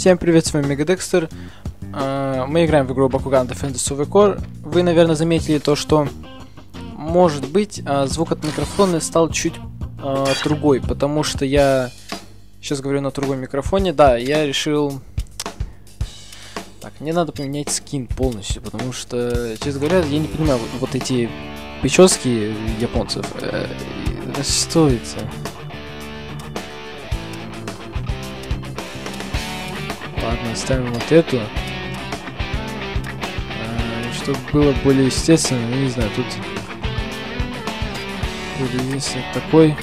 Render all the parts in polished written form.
Всем привет, с вами Мегадекстер. Мы играем в игру Bakugan Defenders of the Core. Вы, наверное, заметили то, что, может быть, звук от микрофона стал чуть другой, потому что я сейчас говорю на другом микрофоне. Да, я решил... Так, мне надо поменять скин полностью, потому что, честно говоря, я не понимаю вот эти прически японцев. Что это? Ладно, оставим вот эту. Чтобы было более естественно, ну, не знаю, тут есть такой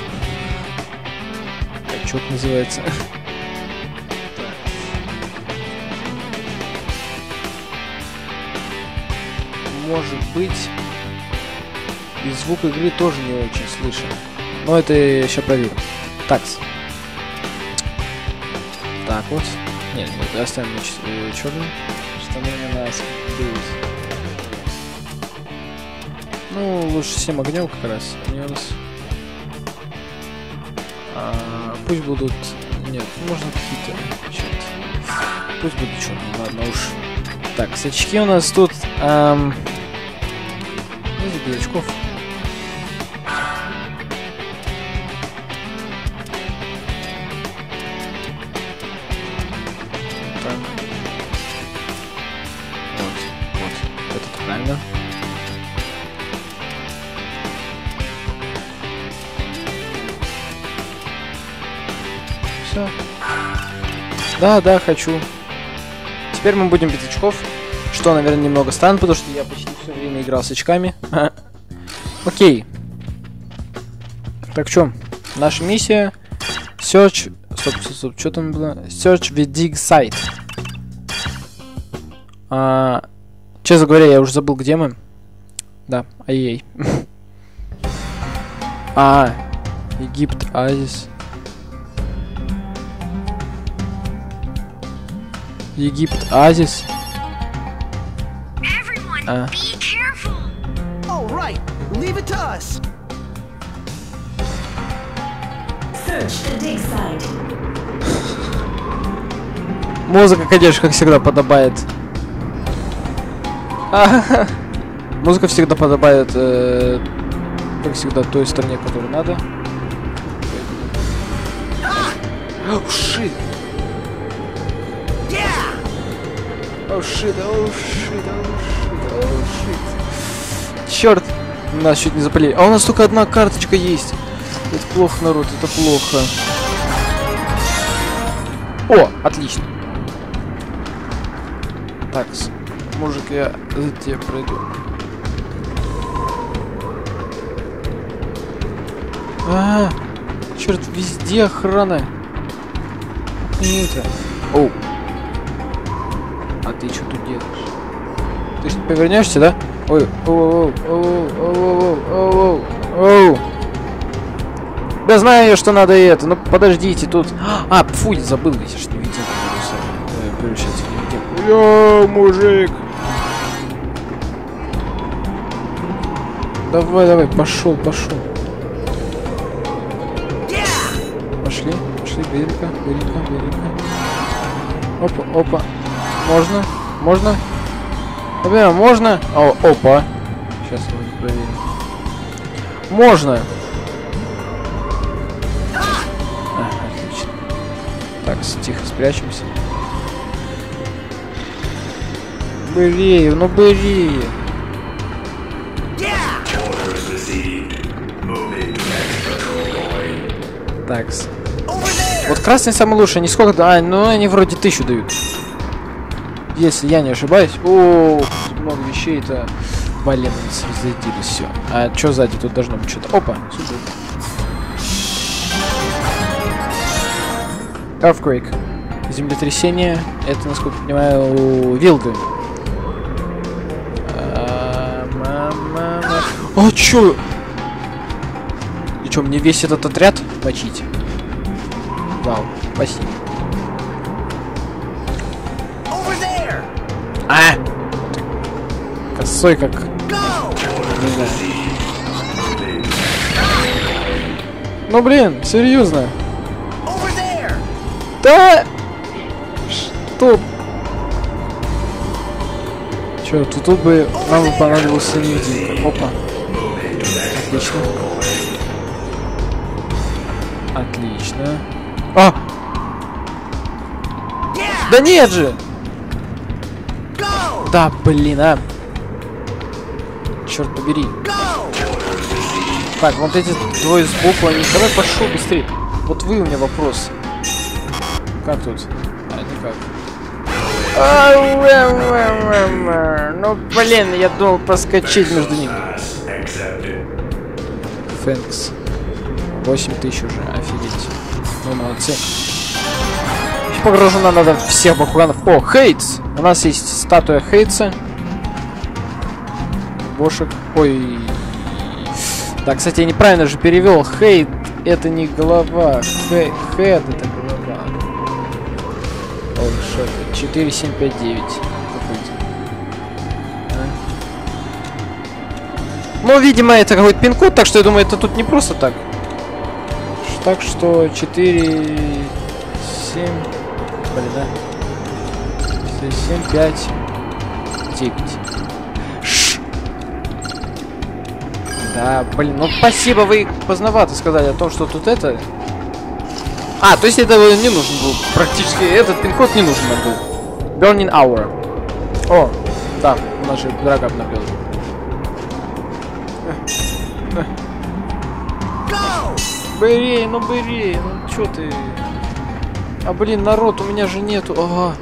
качок называется. Может быть, и звук игры тоже не очень слышен. Но это я сейчас проверю. Такс. Так вот. Нет, оставим черный. Штаны у нас будут. Ну, лучше 7 огнем как раз. Они у нас. Пусть будут. Нет, можно какие-то. Черт. Пусть будут черные, ладно уж. Так, очки у нас тут. Без очков. Все. Да, хочу. Теперь мы будем без очков. Что, наверное, немного странно, потому что я почти все время играл с очками. Окей. Так, что? Наша миссия. Search... Стоп, что там было? Search the dig site. Честно говоря, я уже забыл, где мы. Да, ай-яй. Египет, Азис. Египет, Азис. Музыка, конечно, как всегда подобает. Музыка всегда подобает, как всегда, той стороне, которую надо. Оу, шит! Оу, шит, оу, шит, оу, шит. Черт! Нас чуть не запалили. А у нас только одна карточка есть. Это плохо, народ, это плохо. О, отлично. Так, мужик, я за тебя пройду. Черт, везде охрана. Не это. Оу. А ты что тут делаешь? Ты что, повернешься, да? Ой, оу. Да знаю я, что надо это. Ну подождите, тут. Фу, я забыл, если что не видел. Сейчас не видел. Йоу, мужик. Давай, пошел. Пошли, берега. Опа. Можно? Например, можно? Опа. Сейчас мы проверим. Можно. Отлично. Так, тихо спрячемся. Бери. Такс. Вот красный самый лучший, они сколько... ну они вроде 1000 дают. Если я не ошибаюсь. О, тут много вещей-то. Блин, разрядились, все. А что сзади? Тут должно быть что-то. Опа, супер. Earthquake. Землетрясение. Это, насколько я понимаю, вилды. О, чё? И чё, мне весь этот отряд мочить? Вау, спасибо. Косой как... Не знаю. Ну блин, серьезно. Да! стоп! Черт, тут бы нам понадобился невидимка. Опа. Отлично. Отлично. А! Да нет же! Да, блин, а! Черт побери. Так, вот эти двое сбоку, они... Давай пошел быстрее. Вот вы у меня вопрос. Как тут? А, никак. Ну, блин, я думал проскочить между ними. Фэнкс. 8000 уже, офигеть. Ну, молодцы. Погружена надо всех бакуганов. О, Хейтс! У нас есть статуя Хейтса. Бошек. Ой. Да, кстати, я неправильно же перевел. Хейт это не голова. Хед это голова. Ой, что это? 4759. Ну, видимо, это какой-то пин-код, так что я думаю, это тут не просто так. Так что 4, 7... Блин, да? 7, 5, 9. Да, блин, ну спасибо, вы поздновато сказали о том, что тут это... А, то есть это не нужен был. Практически этот пин-код не нужен нам был. Burning Hour. О, да, у нас же враг обновлен. Бери, ну чё ты? А блин, народ, у меня же нету. Ага.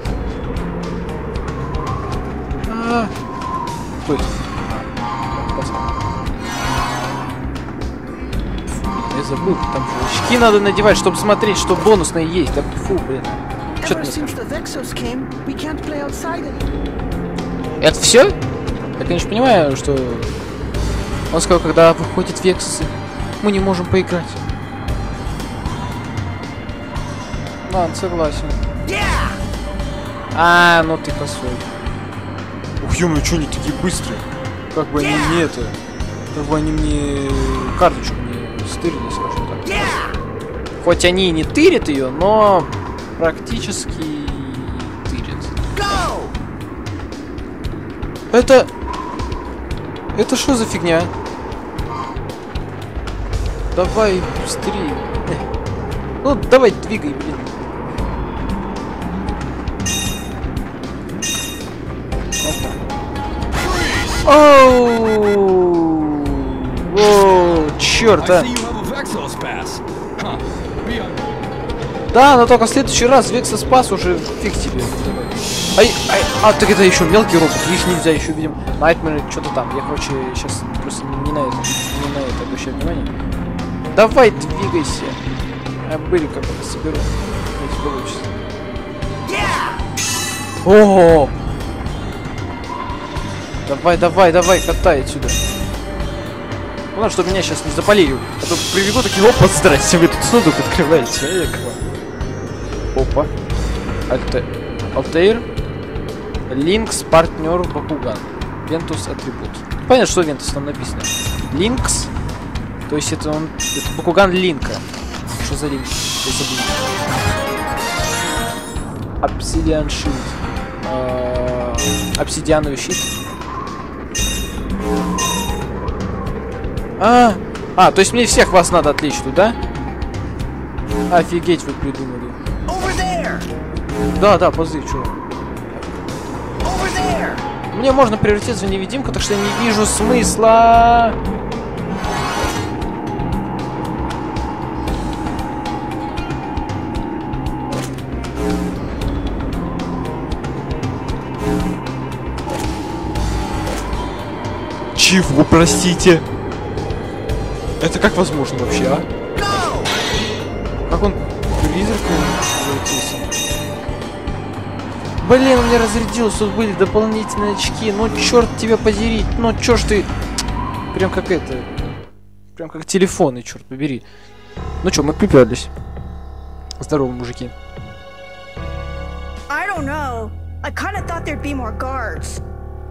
Кто это? Я забыл, там же очки надо надевать, чтобы смотреть, что бонусные есть. Да фу, блин. Чё ты это все? Я, конечно, понимаю, что он сказал, когда выходит Вексусы, мы не можем поиграть. Ладно, согласен. А, ну ты косой. Ух, ё-моё, чё они такие быстрые? Как бы они мне это... Как бы они мне... Карточку не стырили, скажем так. Хоть они и не тырят ее, но... Практически... тырят. Это что за фигня? Давай быстрее. Ну, давай двигай, блин. Оу! О, черт, а! Да, но только в следующий раз Vexus Pass уже фиг тебе. А, так это еще мелкий робот, их нельзя еще видим. Nightmare, что-то там. Я, короче, сейчас просто не на это обращаю внимание. Давай двигайся. А были как это соберу. Если получится. О! Давай, катай отсюда. Главное, чтобы меня сейчас не запалили. А то прибегу такие, опа, здрасте, вы тут сундук открываете. Опа. Алтаир. Линкс, партнер Бакуган. Вентус атрибут. Понятно, что Вентус там написано. Линкс. То есть это он. Это Бакуган Линка. Что за Линк? Обсидиан щит. Обсидиановый щит. То есть мне всех вас надо отвлечь тут, да? Офигеть вы придумали. Да, позы, чё? Мне можно превратиться в невидимку, так что я не вижу смысла. Чего, простите? Это как возможно вообще, а? Как он призраком превратился? Блин, у меня разрядилось, тут были дополнительные очки. Ну, черт тебя подери. Ну, чё ж ты... Прям как это... Прям как телефоны, черт побери. Ну чё, мы приперлись. Здорово, мужики. I don't know. I kind of thought there'd be more guards.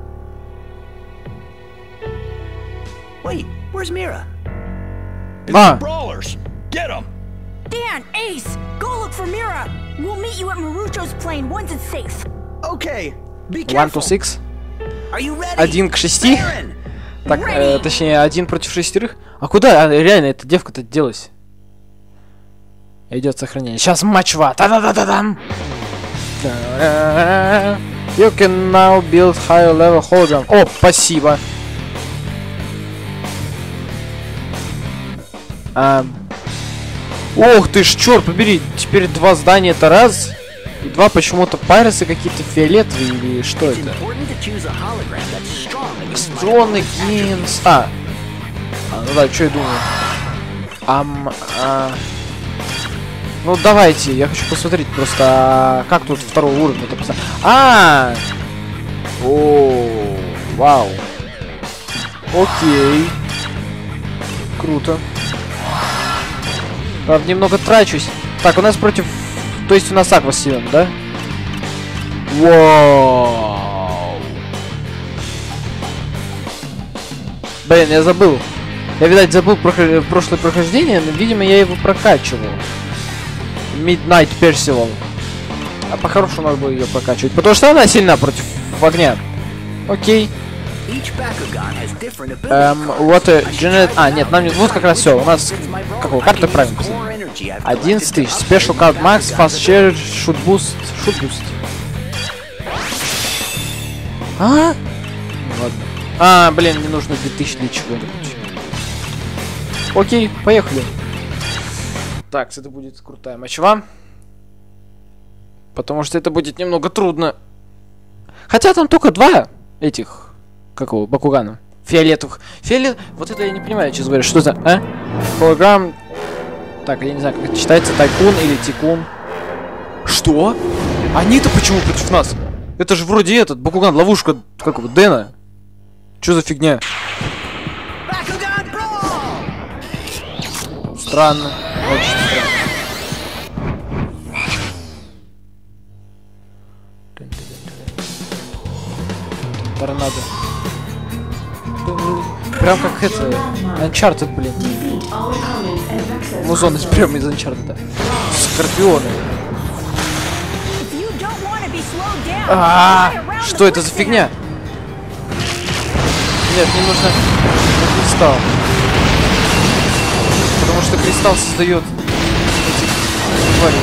Wait, where's Mira? It's the brawlers. Get them. Dan, Ace, go look for Mira. We'll meet you at Marucho's plane once it's safe. Okay, be 1 careful. to 6. Are you ready? 1 к 6. Baron! Так, точнее, 1 против 6. А куда реально эта девка-то делась? Идет сохранение. Сейчас матч-ва. Та-да-да-да-дам. You can now build higher level hologram. О, спасибо. Ох ты ж, черт побери. Теперь 2 здания это раз. И 2 почему-то пайросы какие-то фиолетовые или что It's это? important to choose a hologram that's strong against Strong against... ну да, что я думаю. Ну давайте, я хочу посмотреть просто, как тут второго уровня это писать. О, вау. Окей. Круто. Правда, немного трачусь. Так, у нас против... То есть у нас Аква силен, да? Вау. Блин, я забыл. Я, видать, забыл прошлое прохождение, но, видимо, я его прокачивал. Midnight Percival. А по-хорошему надо было ее прокачивать, потому что она сильна против огня. Окей. Вот нет, нам не... Вот как раз все. У нас какого карты правильно писать? 11 тысяч. Special Card Max, Fast Share, Shoot Boost. Shoot Boost. Ладно. Блин, мне нужно 2000 для чего-нибудь. Окей, поехали. Так, это будет крутая мочева. Потому что это будет немного трудно. Хотя там только 2 этих... Какого? Бакугана. Фиолетовых. Вот это я не понимаю, честно говоря. Что за... Холограмм... Так, я не знаю, как это читается. Тайкун или Тикун. Что? Они-то почему против нас? Это же вроде этот, Бакуган, ловушка... Какого? Дэна. Что за фигня? Странно. Очень странно. Торнадо. Прям как это... Uncharted, блин. Музон прям из Uncharted. Скорпионы. Что это за фигня? Нет, мне нужно кристалл. Потому что кристалл создает этих тварей.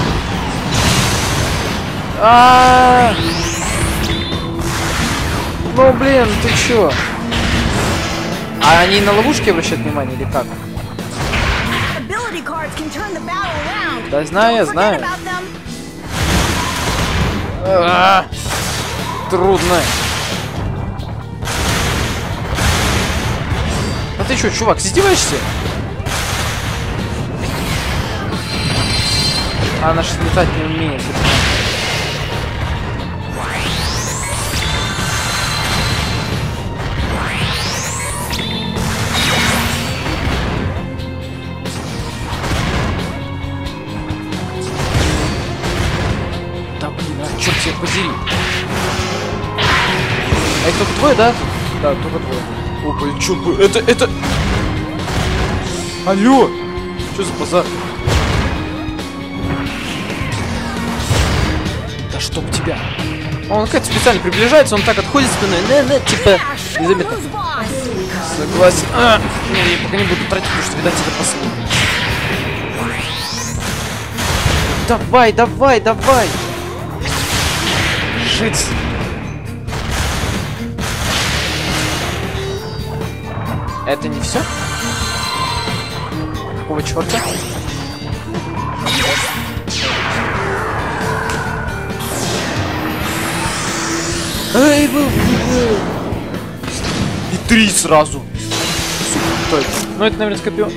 Ну блин, ты чё? А они на ловушки обращают внимание или как? Да знаю, я знаю. Трудно. А ты чё, чувак, издеваешься? Она же летать не умеет. Да блин, черт тебя подери. А это только двое, да? Да, только двое. Опа, чё бы... Это... Алло! Что за базар? Да чтоб тебя! Он как-то специально приближается, он так отходит спиной. Типа... Незаметно. Согласен. Не, я пока не буду тратить, потому что, видать, это последний. Давай, давай, давай! Жить! Это не все? Какого черта? Эй, и 3 сразу. Сука, ну это, наверное, скорпион.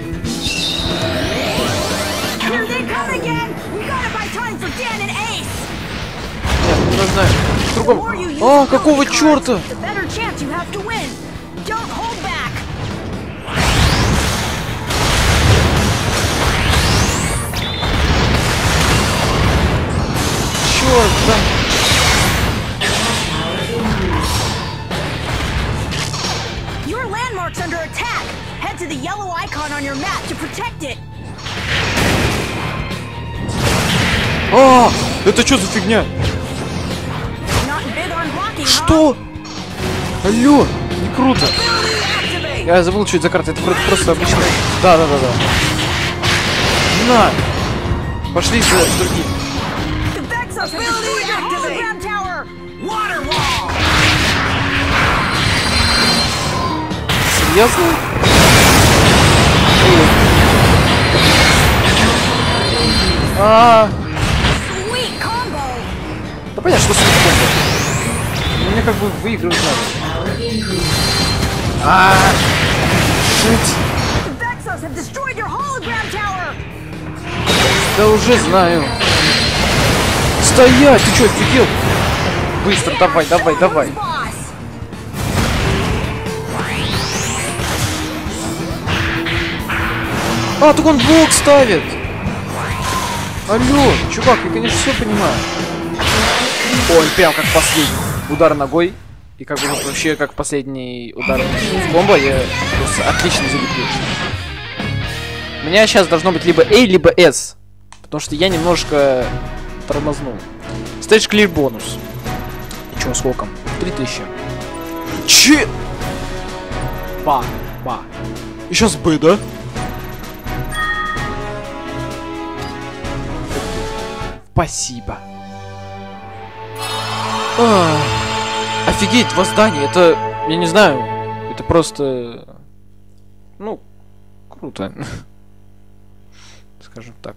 Нет, не нужно в другом. А, какого черта? Черт, да. Your landmark's under attack. Head to the yellow icon on your map to protect it. А, это что за фигня? Not big on blocking, huh? Что? Алло, не круто. Activate! Я забыл чуть за картой, это вроде просто обычно. Да. На! Пошли за другим. The Vexos have destroyed your hologram tower! Water wall! Серьезно? Sweet combo! Да понятно, что слишком. Мне как бы выигрывать надо. Шить. The Vexos have destroyed your hologram tower! Да уже знаю. Стоять, ты что, офигел? Быстро, давай. Boss! А, так он блок ставит. Алло, чувак, я, конечно, все понимаю. Ой, прям как последний удар ногой. И как бы вот вообще как последний удар в комбо я просто отлично залепил. У меня сейчас должно быть либо A, либо S. Потому что я немножко тормознул. Stage clear бонус. И чё, сколько? 3000. Че? Ба. И сейчас Б, да? Спасибо. Офигеть, восстание, это, я не знаю, это просто, ну, круто, скажем так.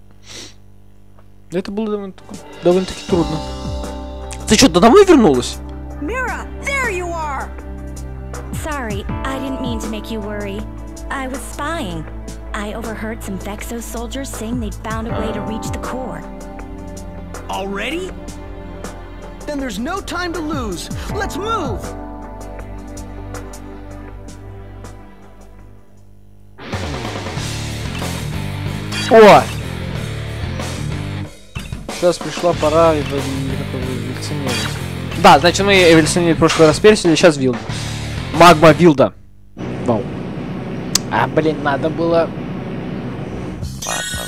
Это было довольно-таки трудно. Ты что, домой вернулась? Mira, there you are! Sorry, I didn't mean to make you worry. I was spying. I overheard some Vexos soldiers saying they'd found a way to reach the core. Already? Then there's no time to lose. Let's move! О! Сейчас пришла пора эволюционировать. Да, значит мы эволюционировали в прошлый раз персили, сейчас вилда. Магма вилда. Вау. А, блин, надо было... Ладно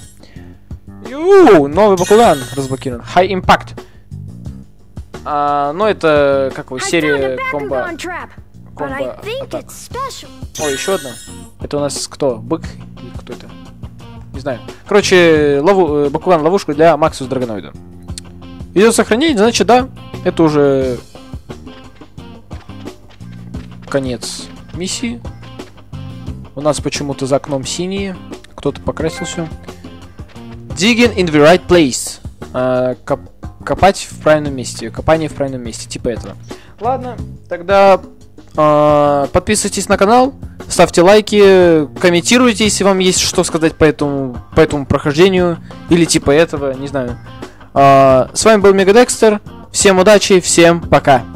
уже. Новый Бакуган разблокирован. High Impact. Ну это как вот серия комбо. Комбо атак. О, еще одна. Это у нас кто? Бык? Или кто это? Не знаю. Короче, Бакуган ловушка для Максус Драгоноида. Идет сохранение, значит, да, это уже конец миссии. У нас почему-то за окном синие. Кто-то покрасил все. Digging in the right place. Копать в правильном месте. Копание в правильном месте. Типа этого. Ладно, тогда подписывайтесь на канал. Ставьте лайки. Комментируйте, если вам есть что сказать по этому прохождению. Или типа этого, не знаю. С вами был Мегадекстер. Всем удачи, всем пока.